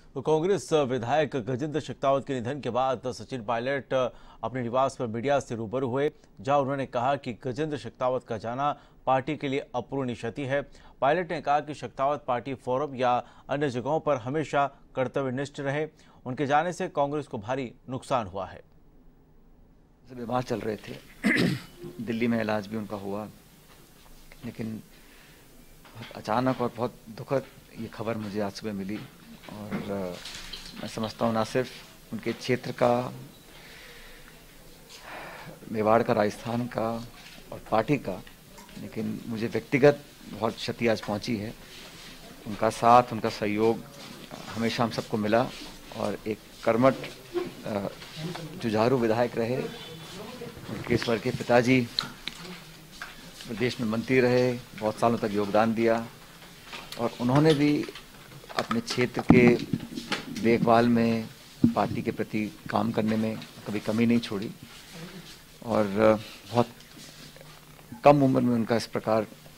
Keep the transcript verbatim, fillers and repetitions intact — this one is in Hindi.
तो कांग्रेस विधायक गजेंद्र शेखावत के निधन के बाद सचिन पायलट अपने निवास पर मीडिया से रूबरू हुए, जहां उन्होंने कहा कि गजेंद्र शेखावत का जाना पार्टी के लिए अपूरणीय क्षति है। पायलट ने कहा कि शेखावत पार्टी फोरम या अन्य जगहों पर हमेशा कर्तव्यनिष्ठ रहे। उनके जाने से कांग्रेस को भारी नुकसान हुआ है। बीमार चल रहे थे दिल्ली में इलाज भी उनका हुआ, लेकिन बहुत अचानक और बहुत दुखद ये खबर मुझे आज सुबह मिली। और मैं समझता हूँ ना सिर्फ उनके क्षेत्र का, मेवाड़ का, राजस्थान का और पार्टी का, लेकिन मुझे व्यक्तिगत बहुत क्षति आज पहुँची है। उनका साथ, उनका सहयोग हमेशा हम सबको मिला और एक कर्मठ जुझारू विधायक रहे। उनके स्वर के पिताजी प्रदेश में मंत्री रहे, बहुत सालों तक योगदान दिया और उन्होंने भी अपने क्षेत्र के देखभाल में, पार्टी के प्रति काम करने में कभी कमी नहीं छोड़ी। और बहुत कम उम्र में उनका इस प्रकार